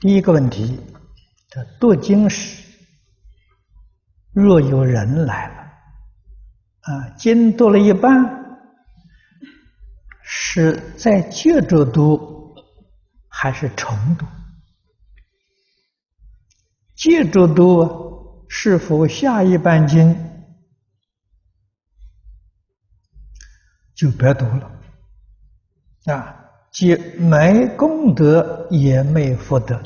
第一个问题，这读经时，若有人来了，经读了一半，是再接着读，还是重读？接着读，是否下一半经就别读了？即没功德也没福德。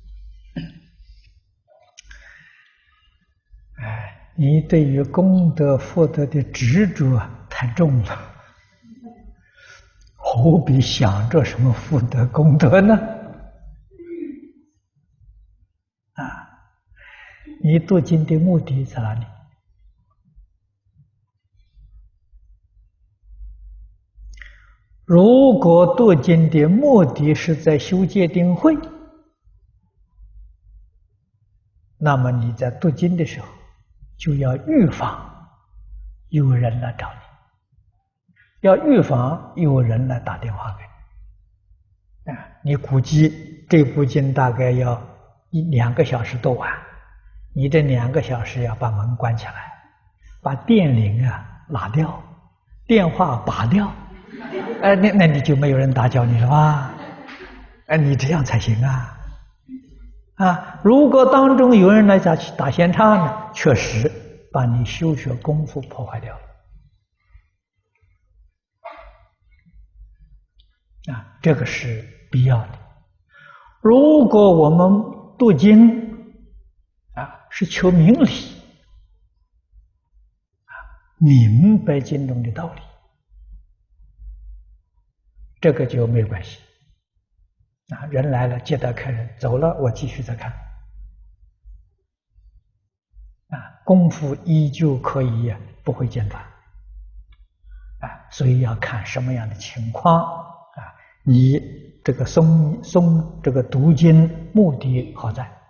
你对于功德福德的执着太重了，何必想着什么福德功德呢？你读经的目的在哪里？如果读经的目的是在修戒定慧，那么你在读经的时候就要预防有人来找你，要预防有人来打电话给你。你估计这部经大概要2个小时读完，你这2个小时要把门关起来，把电铃拿掉，电话拔掉，那你就没有人打搅你了吧？你这样才行如果当中有人来打闲岔呢，确实把你修学功夫破坏掉了。这个是必要的。如果我们读经是求明理，明白经中的道理，这个就没有关系。人来了接待客人，走了我继续再看，功夫依旧可以不会间断。所以要看什么样的情况你这个这个读经目的何在？